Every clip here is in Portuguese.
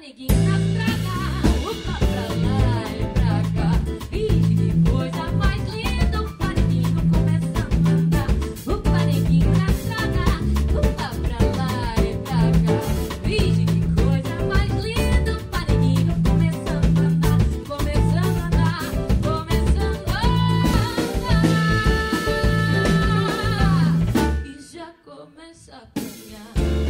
neguinho na estrada, opa, pra lá e pra cá. Ih, que coisa mais linda, o paneguinho começando a andar. O paneguinho na estrada, opa, pra lá e pra cá. Ih, que coisa mais linda, o paneguinho começando a andar. Começando a andar, começando a andar. E já começa a caminhar.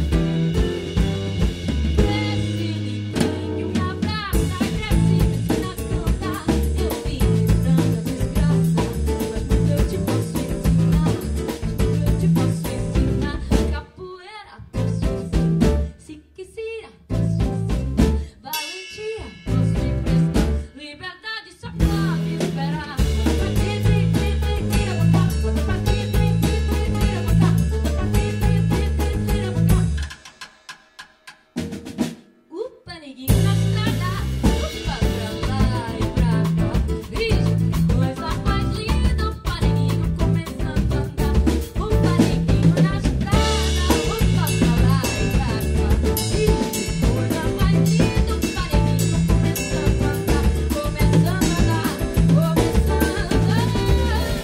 Paneguinho na estrada, opa, pra lá e pra cá. Ih, que coisa mais linda, o paneguinho começando a andar. O paneguinho na estrada, opa, pra lá e pra cá. Ih, que coisa mais linda, o paneguinho começando a andar. Começando a andar, começando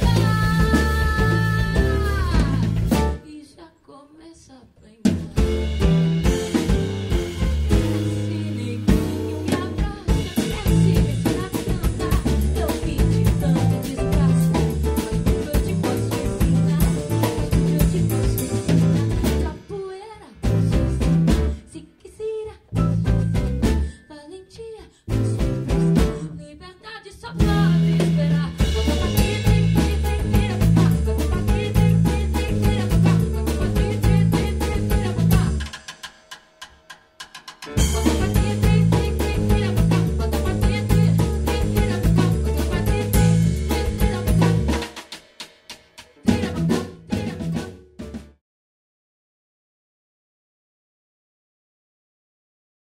a andar. E já começa a apanhar.